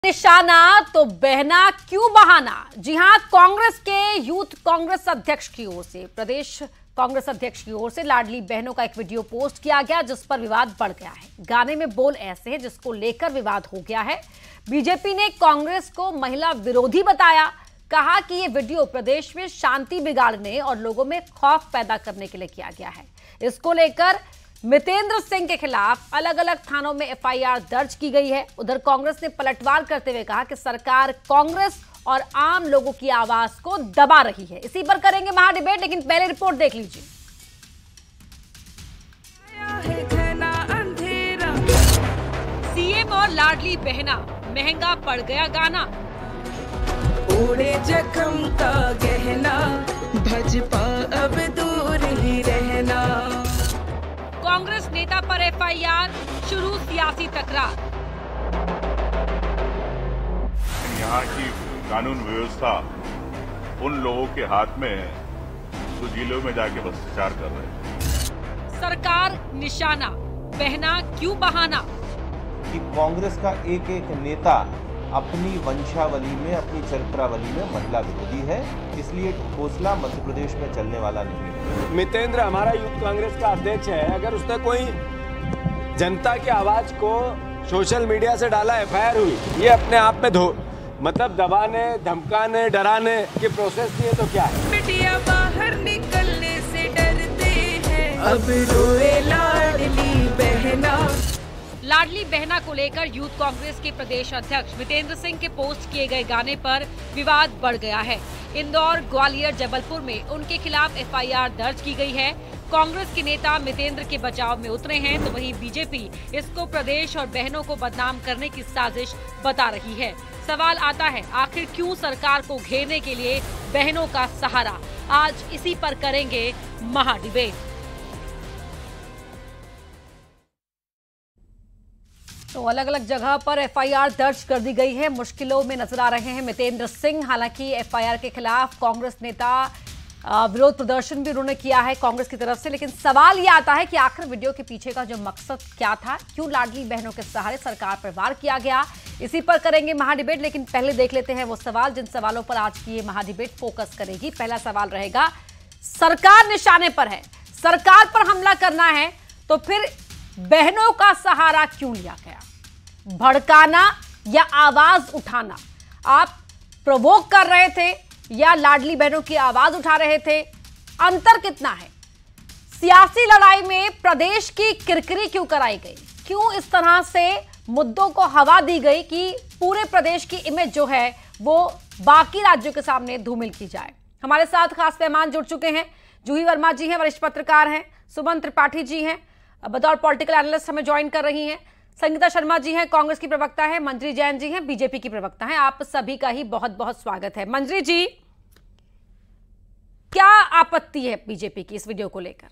निशाना तो बहना क्यों बहाना। जी हां, कांग्रेस के यूथ कांग्रेस अध्यक्ष की ओर से, प्रदेश कांग्रेस अध्यक्ष की ओर से लाडली बहनों का एक वीडियो पोस्ट किया गया जिस पर विवाद बढ़ गया है। गाने में बोल ऐसे हैं जिसको लेकर विवाद हो गया है। बीजेपी ने कांग्रेस को महिला विरोधी बताया, कहा कि यह वीडियो प्रदेश में शांति बिगाड़ने और लोगों में खौफ पैदा करने के लिए किया गया है। इसको लेकर मितेंद्र सिंह के खिलाफ अलग अलग थानों में एफआईआर दर्ज की गई है। उधर कांग्रेस ने पलटवार करते हुए कहा कि सरकार कांग्रेस और आम लोगों की आवाज को दबा रही है। इसी पर करेंगे महाडिबेट, लेकिन पहले रिपोर्ट देख लीजिए। सीएम और लाडली बहना, महंगा पड़ गया गाना। उड़े जख्म का गहना, भाजपा अब दूर ही रहना। कांग्रेस नेता पर एफआईआर, शुरू सियासी तकरार। यहाँ की कानून व्यवस्था उन लोगों के हाथ में है जो जिलों में जाके भ्रष्टाचार कर रहे हैं। सरकार निशाना, बहना क्यों बहाना। कि कांग्रेस का एक एक नेता अपनी वंशावली में, अपनी चरित्रावली में महिला विरोधी है, इसलिए घोषणा मध्य प्रदेश में चलने वाला नहीं है। मितेंद्र हमारा यूथ कांग्रेस का अध्यक्ष है, अगर उसने कोई जनता की आवाज को सोशल मीडिया से डाला, एफआईआर हुई, ये अपने आप में मतलब दबाने, धमकाने, डराने की प्रोसेस नहीं है तो क्या है। मीडिया बाहर निकलने से डरते हैं, अब रोए लाडली बहना। लाडली बहना को लेकर यूथ कांग्रेस के प्रदेश अध्यक्ष मितेंद्र सिंह के पोस्ट किए गए गाने पर विवाद बढ़ गया है। इंदौर, ग्वालियर, जबलपुर में उनके खिलाफ एफआईआर दर्ज की गई है। कांग्रेस के नेता मितेंद्र के बचाव में उतरे हैं, तो वहीं बीजेपी इसको प्रदेश और बहनों को बदनाम करने की साजिश बता रही है। सवाल आता है, आखिर क्यों सरकार को घेरने के लिए बहनों का सहारा। आज इसी पर करेंगे महाडिबेट। तो अलग अलग जगह पर एफआईआर दर्ज कर दी गई है। मुश्किलों में नजर आ रहे हैं मितेंद्र सिंह। हालांकि एफआईआर के खिलाफ कांग्रेस नेता विरोध प्रदर्शन भी उन्होंने किया है कांग्रेस की तरफ से, लेकिन सवाल ये आता है कि आखिर वीडियो के पीछे का जो मकसद क्या था, क्यों लाडली बहनों के सहारे सरकार पर वार किया गया। इसी पर करेंगे महाडिबेट, लेकिन पहले देख लेते हैं वो सवाल जिन सवालों पर आज की ये महाडिबेट फोकस करेगी। पहला सवाल रहेगा, सरकार निशाने पर है, सरकार पर हमला करना है, तो फिर बहनों का सहारा क्यों लिया गया। भड़काना या आवाज उठाना, आप प्रोवोक कर रहे थे या लाडली बहनों की आवाज उठा रहे थे, अंतर कितना है। सियासी लड़ाई में प्रदेश की किरकिरी क्यों कराई गई, क्यों इस तरह से मुद्दों को हवा दी गई कि पूरे प्रदेश की इमेज जो है वो बाकी राज्यों के सामने धूमिल की जाए। हमारे साथ खास मेहमान जुड़ चुके हैं। जूही वर्मा जी हैं, वरिष्ठ पत्रकार हैं। सुमन त्रिपाठी जी हैं, बतौर पॉलिटिकल एनालिस्ट हमें ज्वाइन कर रही हैं। संगीता शर्मा जी हैं, कांग्रेस की प्रवक्ता है। मंजरी जैन जी हैं, बीजेपी की प्रवक्ता हैं। आप सभी का ही बहुत बहुत स्वागत है। मंजरी जी, क्या आपत्ति है बीजेपी की इस वीडियो को लेकर।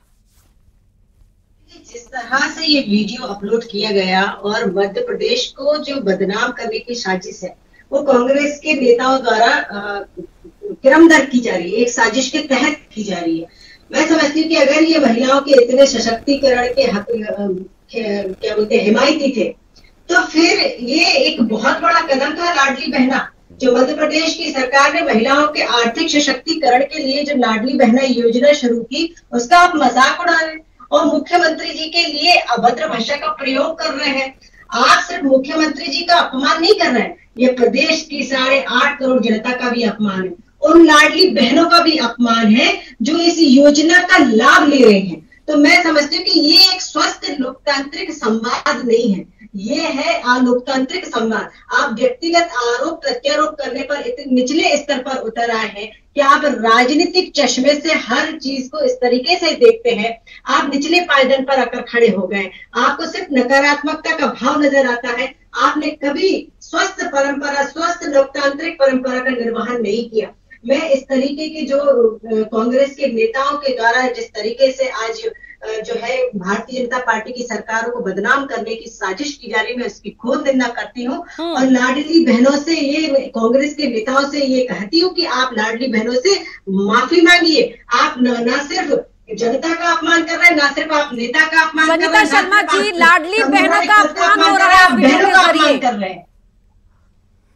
जिस तरह से ये वीडियो अपलोड किया गया और मध्य प्रदेश को जो बदनाम करने की साजिश है वो कांग्रेस के नेताओं द्वारा क्रमदर की जा रही है, एक साजिश के तहत की जा रही है। मैं समझती हूँ कि अगर ये महिलाओं के इतने सशक्तिकरण के हक क्या बोलते हैं हिमायती थे, तो फिर ये एक बहुत बड़ा कदम था लाडली बहना, जो मध्य प्रदेश की सरकार ने महिलाओं के आर्थिक सशक्तिकरण के लिए जो लाडली बहना योजना शुरू की, उसका आप मजाक उड़ा रहे हैं और मुख्यमंत्री जी के लिए अभद्र भाषा का प्रयोग कर रहे हैं। आप सिर्फ मुख्यमंत्री जी का अपमान नहीं कर रहे हैं, ये प्रदेश की 8.5 करोड़ जनता का भी अपमान है, उन लाडली बहनों का भी अपमान है जो इस योजना का लाभ ले रहे हैं। तो मैं समझती हूँ कि ये एक स्वस्थ लोकतांत्रिक संवाद नहीं है, ये है अलोकतांत्रिक संवाद। आप व्यक्तिगत आरोप प्रत्यारोप करने पर इतने निचले स्तर पर उतर आए हैं कि आप राजनीतिक चश्मे से हर चीज को इस तरीके से देखते हैं। आप निचले पायदान पर आकर खड़े हो गए, आपको सिर्फ नकारात्मकता का भाव नजर आता है। आपने कभी स्वस्थ परंपरा, स्वस्थ लोकतांत्रिक परंपरा का निर्वहन नहीं किया। मैं इस तरीके के जो कांग्रेस के नेताओं के द्वारा जिस तरीके से आज जो है भारतीय जनता पार्टी की सरकारों को बदनाम करने की साजिश की जा रही है, मैं उसकी घोर निंदा करती हूँ। और लाडली बहनों से ये कांग्रेस के नेताओं से ये कहती हूँ कि आप लाडली बहनों से माफी मांगिए। आप न सिर्फ जनता का अपमान कर रहे हैं, ना सिर्फ आप नेता का अपमान कर रहे हैं। संगीता शर्मा जी, लाडली बहनों का अपमान हो रहा है, बहनों का अपमान कर रहे हैं।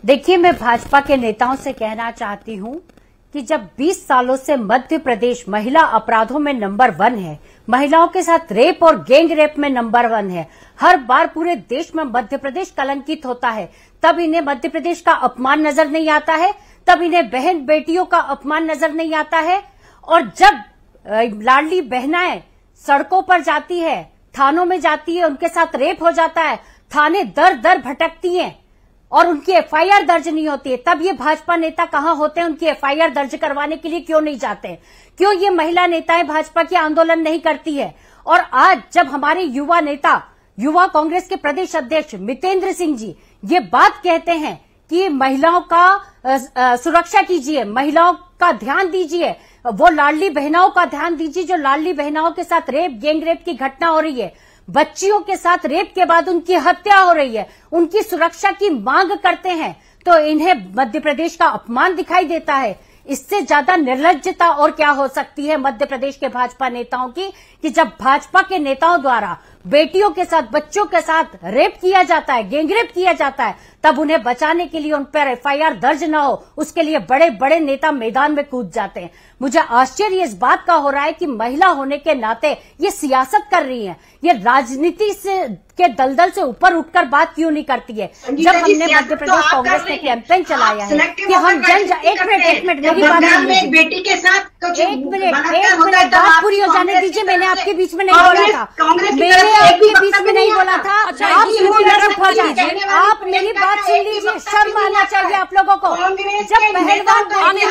देखिए, मैं भाजपा के नेताओं से कहना चाहती हूं कि जब 20 सालों से मध्य प्रदेश महिला अपराधों में नंबर 1 है, महिलाओं के साथ रेप और गैंग रेप में नंबर 1 है, हर बार पूरे देश में मध्य प्रदेश कलंकित होता है, तब इन्हें मध्य प्रदेश का अपमान नजर नहीं आता है, तब इन्हें बहन बेटियों का अपमान नजर नहीं आता है। और जब लाडली बहनाएं सड़कों पर जाती है, थानों में जाती है, उनके साथ रेप हो जाता है, थाने दर दर भटकती हैं और उनकी एफआईआर दर्ज नहीं होती है, तब ये भाजपा नेता कहां होते हैं? उनकी एफआईआर दर्ज करवाने के लिए क्यों नहीं जाते? क्यों ये महिला नेताएं भाजपा की आंदोलन नहीं करती है? और आज जब हमारे युवा नेता, युवा कांग्रेस के प्रदेश अध्यक्ष मितेंद्र सिंह जी ये बात कहते हैं कि महिलाओं का सुरक्षा कीजिए, महिलाओं का ध्यान दीजिए, वो लाडली बहनाओं का ध्यान दीजिए जो लाडली बहनाओं के साथ रेप, गैंग रेप की घटना हो रही है, बच्चियों के साथ रेप के बाद उनकी हत्या हो रही है, उनकी सुरक्षा की मांग करते हैं, तो इन्हें मध्य प्रदेश का अपमान दिखाई देता है। इससे ज्यादा निर्लज्जता और क्या हो सकती है मध्य प्रदेश के भाजपा नेताओं की, कि जब भाजपा के नेताओं द्वारा बेटियों के साथ, बच्चों के साथ रेप किया जाता है, गैंगरेप किया जाता है, तब उन्हें बचाने के लिए उन पर एफआईआर दर्ज न हो, उसके लिए बड़े बड़े नेता मैदान में कूद जाते हैं। मुझे आश्चर्य इस बात का हो रहा है कि महिला होने के नाते ये सियासत कर रही हैं, ये राजनीति से के दलदल से ऊपर उठकर बात क्यों नहीं करती है? जब हमने मध्य प्रदेश कांग्रेस ने कैंपेन चलाया है कि हम एक मिनट मेरी बात सुन लीजिए, बेटी के साथ एक मिनट बात पूरी हो जाने दीजिए। मैंने आपके बीच में नहीं बोला था, मैंने आपके बीच में नहीं बोला था। आप आप मेरी बात सुन लीजिए, शर्म आना चाहिए आप लोगों को। जब पहलवान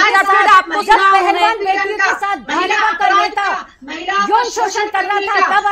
बेटियों के साथ भाजपा का नेता यौन शोषण कर रहा था, तब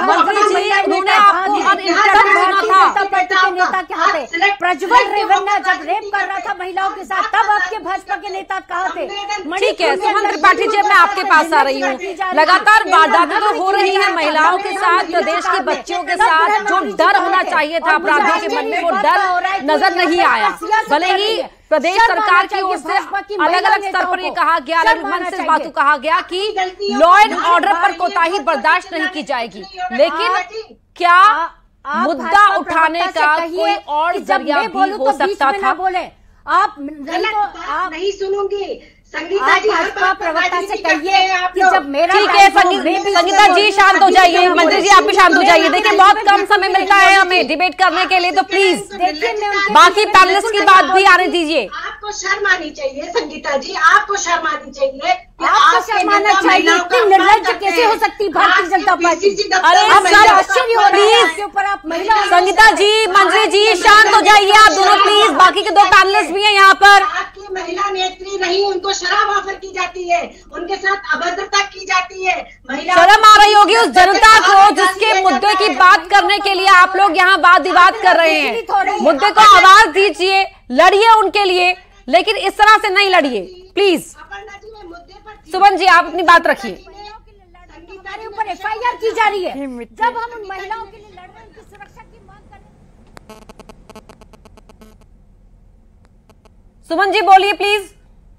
नेता कहाँ थे? प्रज्वल रेवन्ना जब रेप कर रहा था महिलाओं के साथ, तब आपके भाजपा के नेता कहाँ थे? ठीक है सुमन त्रिपाठी जी, मैं आपके पास आ रही हूँ। लगातार वारदातें तो हो रही है महिलाओं के साथ, प्रदेश की बच्चियों के साथ। जो डर होना चाहिए था अपराधियों के मन में, वो डर नजर नहीं आया। भले ही प्रदेश सरकार की ओर से अलग अलग स्तर पर ये कहा गया, अलग मंच से बातों कहा गया कि लॉ एंड ऑर्डर पर कोताही बर्दाश्त नहीं की जाएगी, लेकिन क्या मुद्दा उठाने का कोई और जरिया भी हो सकता था? आप नहीं सुनूंगी। संगीता जी, भाजपा प्रवक्ता से कहिए कि जब मेरा ठीक है संगीता जी शांत हो जाइए, मंत्री जी आप भी शांत हो जाइए। देखिए बहुत कम समय मिलता है हमें डिबेट करने के लिए, तो प्लीज बाकी पैनलिस्ट की बात भी आने दीजिए। आपको शर्म आनी चाहिए संगीता जी, आपको शर्म आनी चाहिए। आपको शर्म आना चाहिए। इतनी निर्लज्ज कैसे हो सकती भारतीय जनता पार्टी? अरे आश्चर्य हो रही है इसके ऊपर आप महिला। संगीता जी, मंत्री जी शांत हो जाइए आप दोनों प्लीज, बाकी के दो पैनलिस्ट भी हैं यहाँ पर। आपकी महिला नेत्री नहीं, उनको शराब ऑफर की जाती है, उनके साथ अभद्रता की जाती है। महिला शर्म आ रही होगी उस जनता को जिसके मुद्दे की बात करने के लिए आप लोग यहाँ वाद विवाद कर रहे हैं। मुद्दे को आवाज दीजिए, लड़िए उनके लिए, लेकिन इस तरह से नहीं लड़िए प्लीज। सुमन जी आप अपनी बात रखिए। संगीता के ऊपर एफआईआर की जा रही है, जब हम उन महिलाओं के लिए लड़ रहे हैं, उनकी सुरक्षा की मांग कर रहे हैं। सुमन जी बोलिए प्लीज।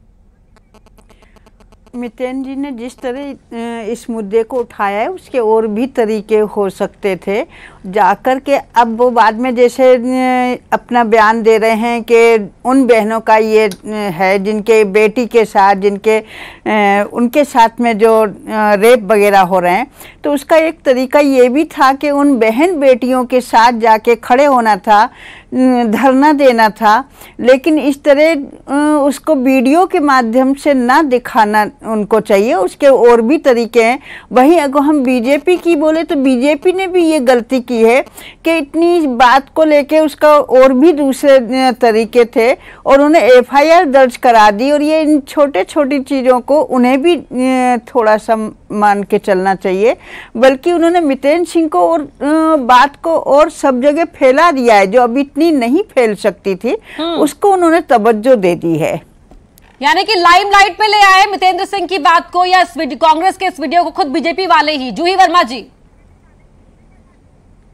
मितेन जी ने जिस तरह इस मुद्दे को उठाया है, उसके और भी तरीके हो सकते थे जाकर के। अब वो बाद में जैसे अपना बयान दे रहे हैं कि उन बहनों का ये है जिनके बेटी के साथ, उनके साथ में जो रेप वगैरह हो रहे हैं, तो उसका एक तरीका ये भी था कि उन बहन बेटियों के साथ जाके खड़े होना था, धरना देना था, लेकिन इस तरह उसको वीडियो के माध्यम से ना दिखाना उनको चाहिए। उसके और भी तरीके हैं। वहीं अगर हम बीजेपी की बोले तो बीजेपी ने भी ये गलती की है कि इतनी बात को लेके उसका और भी दूसरे तरीके थे और उन्हें एफआईआर दर्ज करा दी। और ये इन छोटे छोटी चीज़ों को उन्हें भी थोड़ा सा मान के चलना चाहिए, बल्कि उन्होंने मितेन सिंह को और बात को और सब जगह फैला दिया है, जो अभी इतनी नहीं फैल सकती थी उसको उन्होंने तवज्जो दे दी है। यानी कि लाइमलाइट पे ले आए मितेंद्र सिंह की बात को, या कांग्रेस के इस वीडियो को खुद बीजेपी वाले ही। जूही वर्मा जी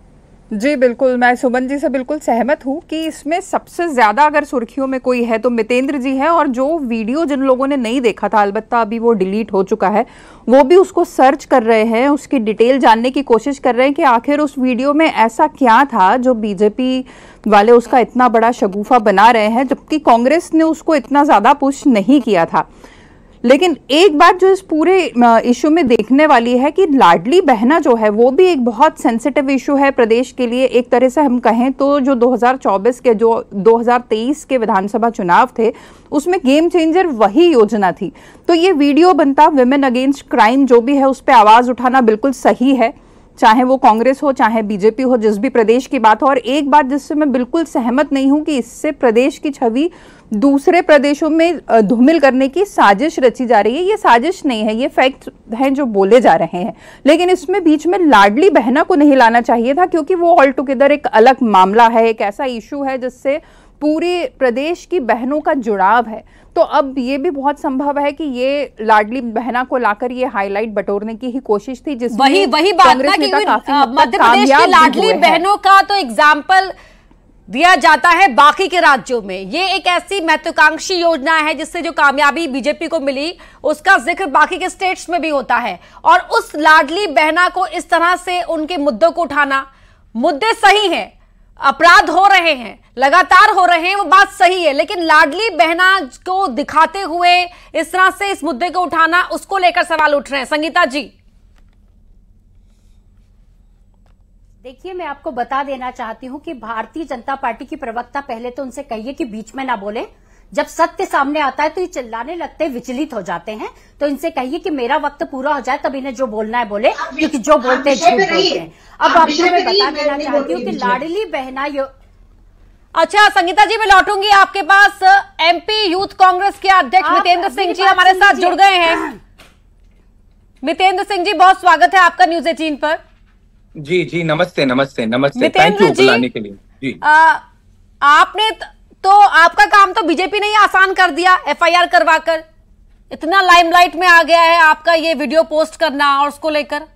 जी बिल्कुल, मैं सुमन जी से बिल्कुल सहमत हूँ कि इसमें सबसे ज़्यादा अगर सुर्खियों में कोई है तो मितेंद्र जी है। और जो वीडियो जिन लोगों ने नहीं देखा था, अलबत्ता अभी वो डिलीट हो चुका है, वो भी उसको सर्च कर रहे हैं, उसकी डिटेल जानने की कोशिश कर रहे हैं कि आखिर उस वीडियो में ऐसा क्या था जो बीजेपी वाले उसका इतना बड़ा शगुफा बना रहे हैं, जबकि कांग्रेस ने उसको इतना ज़्यादा पुश नहीं किया था। लेकिन एक बात जो इस पूरे इशू में देखने वाली है कि लाडली बहना जो है वो भी एक बहुत सेंसिटिव इशू है प्रदेश के लिए। एक तरह से हम कहें तो जो 2024 के जो 2023 के विधानसभा चुनाव थे उसमें गेम चेंजर वही योजना थी। तो ये वीडियो बनता विमेन अगेंस्ट क्राइम जो भी है उस पर आवाज उठाना बिल्कुल सही है, चाहे वो कांग्रेस हो चाहे बीजेपी हो, जिस भी प्रदेश की बात हो। और एक बात जिससे मैं बिल्कुल सहमत नहीं हूं कि इससे प्रदेश की छवि दूसरे प्रदेशों में धूमिल करने की साजिश रची जा रही है। ये साजिश नहीं है, ये फैक्ट हैं जो बोले जा रहे हैं। लेकिन इसमें बीच में लाडली बहना को नहीं लाना चाहिए था, क्योंकि वो ऑल टुगेदर एक अलग मामला है, एक ऐसा इशू है जिससे पूरे प्रदेश की बहनों का जुड़ाव है। तो अब ये भी बहुत संभव है कि ये लाडली बहना को लाकर ये हाईलाइट बटोरने की ही कोशिश थी, जिसमें वही बात ना कि मध्य प्रदेश की लाडली बहनों का तो एग्जाम्पल दिया जाता है बाकी के राज्यों में। ये एक ऐसी महत्वाकांक्षी योजना है जिससे जो कामयाबी बीजेपी को मिली उसका जिक्र बाकी के स्टेट्स में भी होता है। और उस लाडली बहना को इस तरह से उनके मुद्दों को उठाना, मुद्दे सही हैं, अपराध हो रहे हैं, लगातार हो रहे हैं, वो बात सही है, लेकिन लाडली बहना को दिखाते हुए इस तरह से इस मुद्दे को उठाना, उसको लेकर सवाल उठ रहे हैं। संगीता जी, देखिए, मैं आपको बता देना चाहती हूं कि भारतीय जनता पार्टी की प्रवक्ता, पहले तो उनसे कहिए कि बीच में ना बोले। जब सत्य सामने आता है तो ये चिल्लाने लगते हैं, विचलित हो जाते हैं। तो इनसे कहिए कि मेरा वक्त पूरा हो जाए तब इन्हें जो बोलना है बोले, क्योंकि जो बोलते हैं झूठ बोलते हैं। अब आपको मैं बता देना चाहती हूँ कि लाडली बहना अच्छा संगीता जी, मैं लौटूंगी आपके पास। एमपी यूथ कांग्रेस के अध्यक्ष मितेंद्र सिंह जी हमारे साथ जुड़ गए हैं। मितेंद्र सिंह जी, बहुत स्वागत है आपका न्यूज 18 पर। जी जी, नमस्ते नमस्ते नमस्ते, थैंक यू बुलाने के लिए। जी, आपने तो आपका काम तो बीजेपी ने ही आसान कर दिया, एफआईआर करवाकर। इतना लाइमलाइट में आ गया है आपका ये वीडियो पोस्ट करना और उसको लेकर।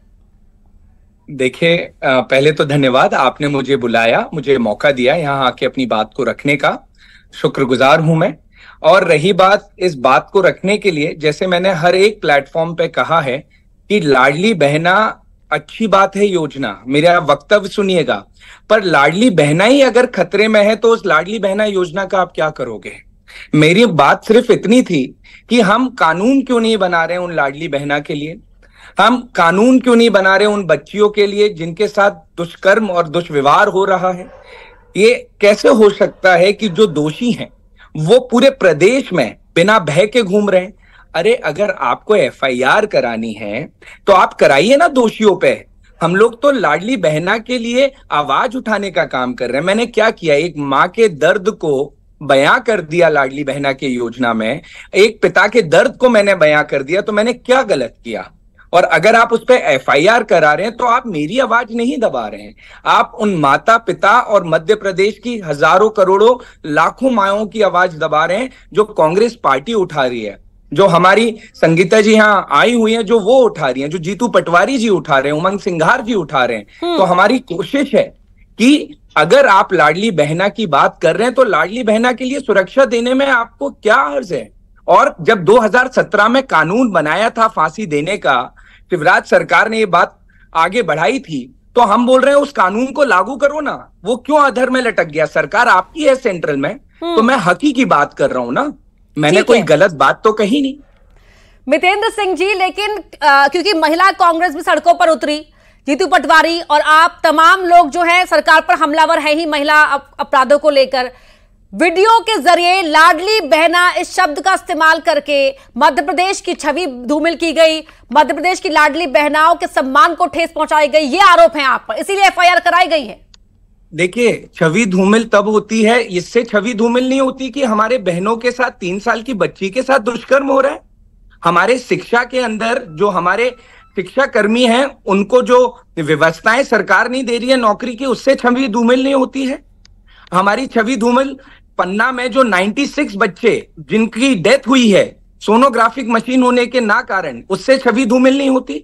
देखिए, पहले तो धन्यवाद, आपने मुझे बुलाया, मुझे मौका दिया यहाँ आके अपनी बात को रखने का, शुक्रगुजार हूं मैं। और रही बात इस बात को रखने के लिए, जैसे मैंने हर एक प्लेटफॉर्म पे कहा है कि लाडली बहना अच्छी बात है योजना, मेरा वक्तव्य सुनिएगा, पर लाडली बहना ही अगर खतरे में है तो उस लाडली बहना योजना का आप क्या करोगे। मेरी बात सिर्फ इतनी थी कि हम कानून क्यों नहीं बना रहे उन लाडली बहना के लिए, हम कानून क्यों नहीं बना रहे उन बच्चियों के लिए जिनके साथ दुष्कर्म और दुष्व्यवहार हो रहा है। ये कैसे हो सकता है कि जो दोषी हैं वो पूरे प्रदेश में बिना भय के घूम रहे हैं। अरे अगर आपको एफआईआर करानी है तो आप कराइए ना दोषियों पे। हम लोग तो लाडली बहना के लिए आवाज उठाने का काम कर रहे हैं। मैंने क्या किया, एक माँ के दर्द को बयां कर दिया लाडली बहना के योजना में, एक पिता के दर्द को मैंने बयां कर दिया, तो मैंने क्या गलत किया। और अगर आप उस पर एफआईआर करा रहे हैं तो आप मेरी आवाज नहीं दबा रहे हैं, आप उन माता पिता और मध्य प्रदेश की हजारों करोड़ों लाखों माओं की आवाज दबा रहे हैं जो कांग्रेस पार्टी उठा रही है, जो हमारी संगीता जी यहाँ आई हुई हैं जो वो उठा रही हैं, जो जीतू पटवारी जी उठा रहे हैं, उमंग सिंघार जी उठा रहे हैं। तो हमारी कोशिश है कि अगर आप लाडली बहना की बात कर रहे हैं तो लाडली बहना के लिए सुरक्षा देने में आपको क्या हर्ज है। और जब 2017 में कानून बनाया था फांसी देने का, शिवराज सरकार ने ये बात आगे बढ़ाई थी, तो हम बोल रहे हैं उस कानून को लागू करो ना। वो क्यों अधर में लटक गया? सरकार आपकी है सेंट्रल में, तो मैं हकी की बात कर रहा हूं ना, मैंने कोई गलत बात तो कही नहीं। मितेंद्र सिंह जी, लेकिन क्योंकि महिला कांग्रेस भी सड़कों पर उतरी, जीतू पटवारी और आप तमाम लोग जो है सरकार पर हमलावर है ही महिला अपराधों को लेकर, वीडियो के जरिए लाडली बहना इस शब्द का इस्तेमाल करके मध्य प्रदेश की छवि धूमिल की गई, मध्य प्रदेश की लाडली बहनाओं के सम्मान को ठेस पहुंचाई गई, ये आरोप है आप पर, इसीलिए एफआईआर कराई गई है। देखिए, छवि धूमिल तब होती है, इससे छवि धूमिल नहीं होती कि हमारे बहनों के साथ 3 साल की बच्ची के साथ दुष्कर्म हो रहा है। हमारे शिक्षा के अंदर जो हमारे शिक्षा कर्मी हैं उनको जो व्यवस्थाएं सरकार नहीं दे रही है नौकरी की, उससे छवि धूमिल नहीं होती है। हमारी छवि धूमिल पन्ना में जो 96 बच्चे जिनकी डेथ हुई है सोनोग्राफिक मशीन होने के ना कारण, उससे छवि धूमिल नहीं होती।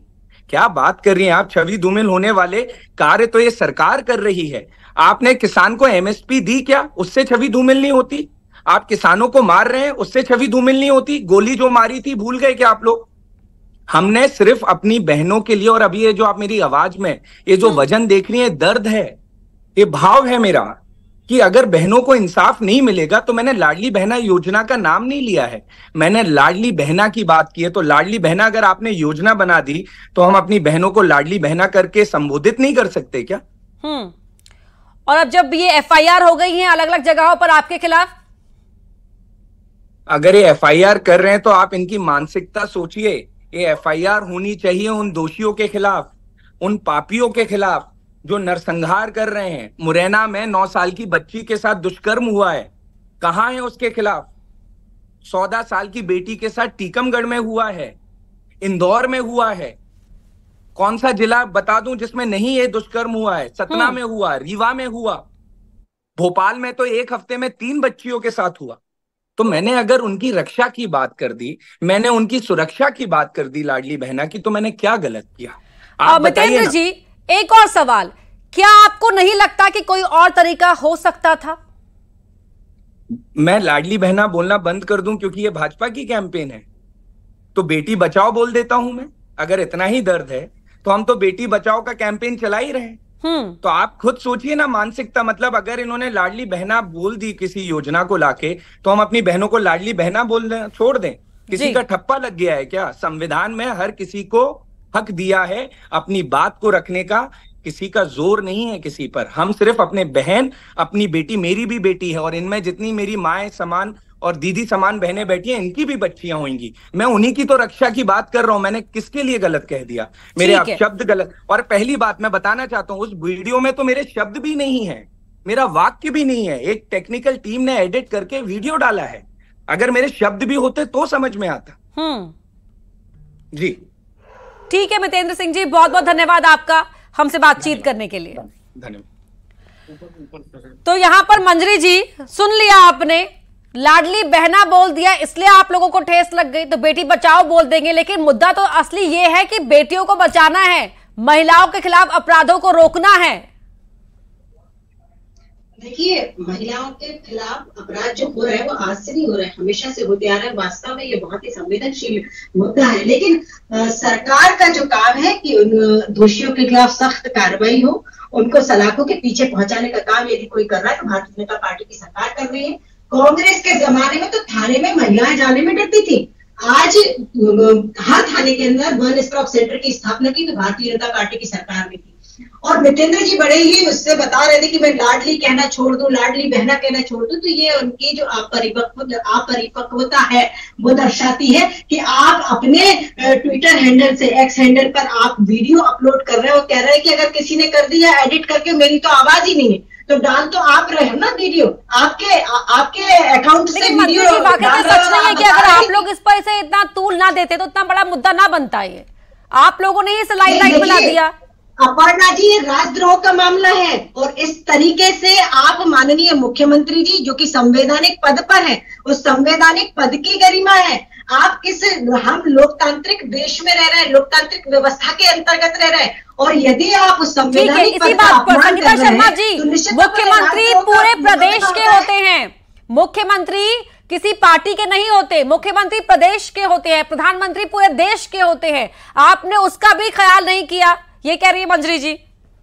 क्या बात कर रही हैं आप? छवि धूमिल होने वाले कार्य तो ये सरकार कर रही है। आपने किसान को एमएसपी दी क्या? उससे छवि धूमिल नहीं होती? आप किसानों को मार रहे हैं, उससे छवि धूमिल नहीं होती? गोली जो मारी थी भूल गए क्या आप लोग? हमने सिर्फ अपनी बहनों के लिए, और अभी ये जो आप मेरी आवाज में ये जो वजन देख रही है, दर्द है, ये भाव है मेरा कि अगर बहनों को इंसाफ नहीं मिलेगा तो मैंने लाडली बहना योजना का नाम नहीं लिया है, मैंने लाडली बहना की बात की है। तो लाडली बहना अगर आपने योजना बना दी तो हम अपनी बहनों को लाडली बहना करके संबोधित नहीं कर सकते क्या? और अब जब ये एफआईआर हो गई है अलग अलग जगहों पर आपके खिलाफ, अगर ये एफआईआर कर रहे हैं तो आप इनकी मानसिकता सोचिए। ये एफआईआर होनी चाहिए उन दोषियों के खिलाफ, उन पापियों के खिलाफ जो नरसंहार कर रहे हैं। मुरैना में 9 साल की बच्ची के साथ दुष्कर्म हुआ है, कहां है उसके खिलाफ? 14 साल की बेटी के साथ टीकमगढ़ में हुआ है, इंदौर में हुआ है। कौन सा जिला बता दूं जिसमें नहीं ये दुष्कर्म हुआ है? सतना में हुआ, रीवा में हुआ, भोपाल में तो एक हफ्ते में 3 बच्चियों के साथ हुआ। तो मैंने अगर उनकी रक्षा की बात कर दी, मैंने उनकी सुरक्षा की बात कर दी लाडली बहना की, तो मैंने क्या गलत किया? आप बताइए मितेंद्र जी, एक और सवाल, क्या आपको नहीं लगता कि कोई और तरीका हो सकता था? मैं लाडली बहना बोलना बंद कर दूं क्योंकि ये भाजपा की कैंपेन है, तो बेटी बचाओ बोल देता हूं मैं। अगर इतना ही दर्द है तो हम तो बेटी बचाओ का कैंपेन चला ही रहे। तो आप खुद सोचिए ना मानसिकता, मतलब अगर इन्होंने लाडली बहना बोल दी किसी योजना को लाके, तो हम अपनी बहनों को लाडली बहना बोलना छोड़ दें? किसी का ठप्पा लग गया है क्या? संविधान में हर किसी को हक दिया है अपनी बात को रखने का, किसी का जोर नहीं है किसी पर। हम सिर्फ अपने बहन, अपनी बेटी, मेरी भी बेटी है और इनमें जितनी मेरी माए समान और दीदी समान बहनें बैठी हैं, इनकी भी बच्चियां होंगी। मैं उन्हीं की तो रक्षा की बात कर रहा हूं। मैंने किसके लिए गलत कह दिया? मेरे आप शब्द गलत। और पहली बात मैं बताना चाहता हूं, उस वीडियो में तो मेरे शब्द भी नहीं है, मेरा वाक्य भी नहीं है। एक टेक्निकल टीम ने एडिट करके वीडियो डाला है। अगर मेरे शब्द भी होते तो समझ में आता। जी ठीक है मितेंद्र सिंह जी, बहुत बहुत धन्यवाद आपका हमसे बातचीत करने के लिए। धन्यवाद। तो यहां पर मंजरी जी, सुन लिया आपने, लाडली बहना बोल दिया इसलिए आप लोगों को ठेस लग गई, तो बेटी बचाओ बोल देंगे। लेकिन मुद्दा तो असली ये है कि बेटियों को बचाना है, महिलाओं के खिलाफ अपराधों को रोकना है। देखिए, महिलाओं के खिलाफ अपराध जो हो रहा है वो आज से नहीं हो रहा है, हमेशा से होते आ रहा है। वास्तव में ये बहुत ही संवेदनशील मुद्दा है, लेकिन सरकार का जो काम है कि उन दोषियों के खिलाफ सख्त कार्रवाई हो, उनको सलाखों के पीछे पहुंचाने का काम यदि कोई कर रहा है तो भारतीय जनता पार्टी की सरकार कर रही है। कांग्रेस के जमाने में तो थाने में महिलाएं जाने में डरती थी। आज हर थाने के अंदर वन स्टॉप सेंटर की स्थापना की तो भारतीय जनता पार्टी की सरकार ने की। और मितेंद्र जी बड़े ही उससे बता रहे थे कि मैं लाडली कहना छोड़ दूं, लाडली बहना कहना छोड़ दूं, तो ये उनकी जो अपरिपक्वता है वो दर्शाती है कि आप अपने ट्विटर हैंडल से, एक्स हैंडल पर आप वीडियो अपलोड कर रहे हो, कह रहे हैं कि अगर किसी ने कर दिया एडिट करके, मेरी तो आवाज ही नहीं है, तो डाल तो आप रहे हो ना वीडियो, आपके अकाउंट से वीडियो। सच नहीं है कि अगर आप लोग इस पर से इतना तूल ना देते तो इतना बड़ा मुद्दा ना बनता है। आप लोगों ने इसे लाइमलाइट बना दिया। अपर्णा जी, ये राजद्रोह का मामला है और इस तरीके से आप माननीय मुख्यमंत्री जी जो कि संवैधानिक पद पर है, उस संवैधानिक पद की गरिमा है। आप हम लोकतांत्रिक देश में रह रहे हैं, लोकतांत्रिक व्यवस्था के अंतर्गत रह रहे हैं, और यदि आप उस संवैधानिक पद का अपमान कर रहे हैं तो मुख्यमंत्री पूरे प्रदेश के होते हैं। मुख्यमंत्री किसी पार्टी के नहीं होते, मुख्यमंत्री प्रदेश के होते हैं, प्रधानमंत्री पूरे देश के होते हैं। आपने उसका भी ख्याल नहीं किया, ये कह रही है मंजरी जी।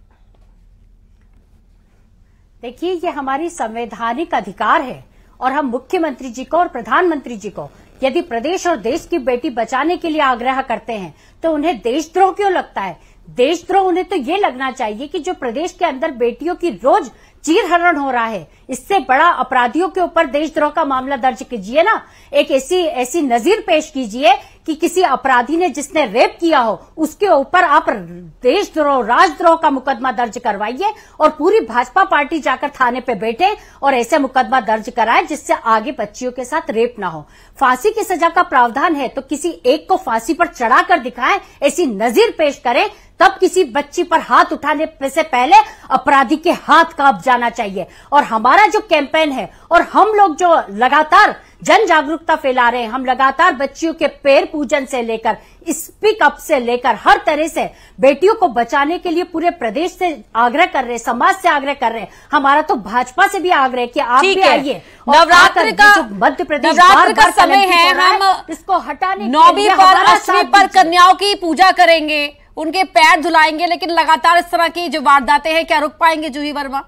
देखिए, ये हमारी संवैधानिक अधिकार है और हम मुख्यमंत्री जी को और प्रधानमंत्री जी को यदि प्रदेश और देश की बेटी बचाने के लिए आग्रह करते हैं तो उन्हें देशद्रोह क्यों लगता है? देशद्रोह उन्हें तो ये लगना चाहिए कि जो प्रदेश के अंदर बेटियों की रोज चीरहरण हो रहा है, इससे बड़ा अपराधियों के ऊपर देशद्रोह का मामला दर्ज कीजिए ना। एक ऐसी नजीर पेश कीजिए कि किसी अपराधी ने जिसने रेप किया हो उसके ऊपर आप देशद्रोह, राजद्रोह का मुकदमा दर्ज करवाइए और पूरी भाजपा पार्टी जाकर थाने पे बैठे और ऐसे मुकदमा दर्ज कराए जिससे आगे बच्चियों के साथ रेप ना हो। फांसी की सजा का प्रावधान है तो किसी एक को फांसी पर चढ़ाकर दिखाएं, ऐसी नजीर पेश करें, तब किसी बच्ची पर हाथ उठाने से पहले अपराधी के हाथ कांप जाना चाहिए। और हमारा हमारा जो कैंपेन है और हम लोग जो लगातार जन जागरूकता फैला रहे हैं, हम लगातार बच्चियों के पैर पूजन से लेकर स्पीक अप से लेकर हर तरह से बेटियों को बचाने के लिए पूरे प्रदेश से आग्रह कर रहे हैं, समाज से आग्रह कर रहे हैं। हमारा तो भाजपा से भी आग्रह है कि आप भी आइए। नवरात्र का मध्य प्रदेश नवरात्र का समय है, हम इसको हटाने 9वीं पर 8वीं पर कन्याओं की पूजा करेंगे, उनके पैर धुलाएंगे, लेकिन लगातार इस तरह की जो वारदातें हैं क्या रुक पाएंगे जूही वर्मा?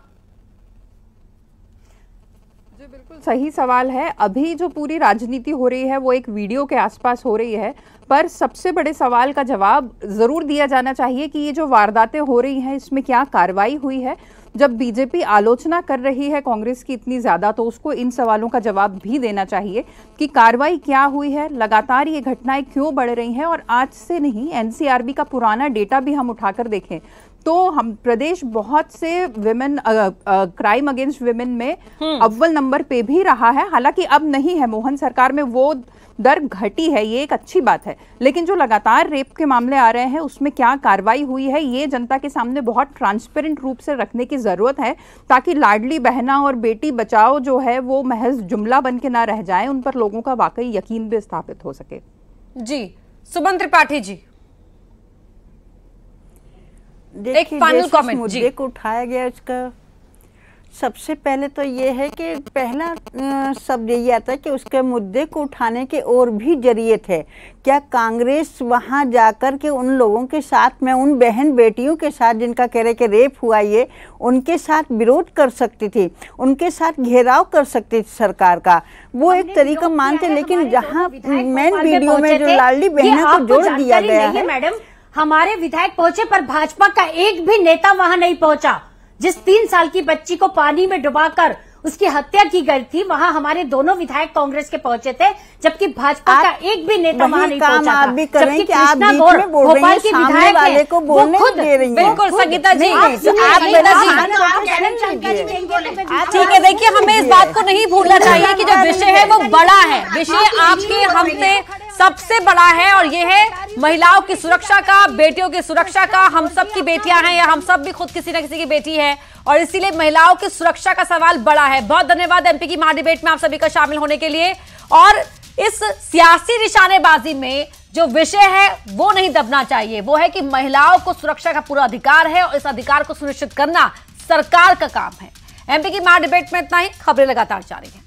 बिल्कुल सही सवाल है। अभी जो पूरी राजनीति हो रही है वो एक वीडियो के आसपास हो रही है, पर सबसे बड़े सवाल का जवाब जरूर दिया जाना चाहिए कि ये जो वारदातें हो रही हैं इसमें क्या कार्रवाई हुई है। जब बीजेपी आलोचना कर रही है कांग्रेस की इतनी ज्यादा, तो उसको इन सवालों का जवाब भी देना चाहिए कि कार्रवाई क्या हुई है, लगातार ये घटनाएं क्यों बढ़ रही हैं। और आज से नहीं, एनसीआरबी का पुराना डेटा भी हम उठाकर देखें तो हम प्रदेश बहुत से विमेन क्राइम अगेंस्ट विमेन में अव्वल नंबर पे भी रहा है। हालांकि अब नहीं है, मोहन सरकार में वो दर घटी है, ये एक अच्छी बात है, लेकिन जो लगातार रेप के मामले आ रहे हैं उसमें क्या कार्रवाई हुई है ये जनता के सामने बहुत ट्रांसपेरेंट रूप से रखने की जरूरत है, ताकि लाडली बहना और बेटी बचाओ जो है वो महज जुमला बन के ना रह जाए, उन पर लोगों का वाकई यकीन भी स्थापित हो सके। जी सुमन त्रिपाठी जी, एक फाइनल कमेंट। मुद्दे को उठाया गया, उसका सबसे पहले तो ये है कि पहला शब्द यही आता है कि उसके मुद्दे को उठाने के और भी जरिए थे। क्या कांग्रेस वहां जाकर के उन लोगों के साथ में, उन बहन बेटियों के साथ जिनका कह रहे कि रेप हुआ, ये उनके साथ विरोध कर सकती थी, उनके साथ घेराव कर सकती थी सरकार का, वो एक तरीका मानते। लेकिन जहाँ मेन वीडियो में जो लाडली बहना को जोड़ दिया गया है, मैडम हमारे विधायक पहुंचे पर भाजपा का एक भी नेता वहां नहीं पहुंचा। जिस 3 साल की बच्ची को पानी में डुबाकर उसकी हत्या की गई थी, वहां हमारे दोनों विधायक कांग्रेस के पहुंचे थे, जबकि भाजपा का एक भी नेता वहां नहीं पहुंचा था। आप भी कर रहे हैं कि आप बीच में बोल रही हैं, सामने वाले को बोलने दे रही हैं। बिल्कुल संगीता जी, ठीक है, देखिए हमें इस बात को नहीं भूलना चाहिए कि जो विषय है वो बड़ा है, विषय आपके हमसे सबसे बड़ा है, और ये है महिलाओं की सुरक्षा का, बेटियों की सुरक्षा का। हम सब की बेटियां हैं, या हम सब भी खुद किसी न किसी की बेटी है, और इसीलिए महिलाओं की सुरक्षा का सवाल बड़ा है। बहुत धन्यवाद एमपी की महाडिबेट में आप सभी का शामिल होने के लिए। और इस सियासी निशानेबाजी में जो विषय है वो नहीं दबना चाहिए, वो है कि महिलाओं को सुरक्षा का पूरा अधिकार है, और इस अधिकार को सुनिश्चित करना सरकार का काम है। एमपी की महाडिबेट में इतना ही, खबरें लगातार जारी है।